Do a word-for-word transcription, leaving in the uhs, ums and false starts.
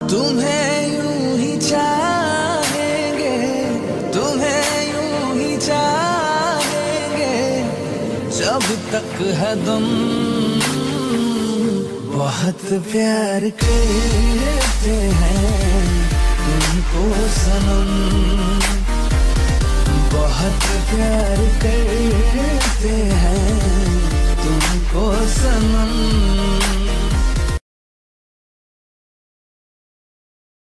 तुम्हें यूं ही चाहेंगे, तुम्हें यूं ही चाहेंगे जब तक है दम। बहुत प्यार करते हैं तुमको सनम, बहुत प्यार कर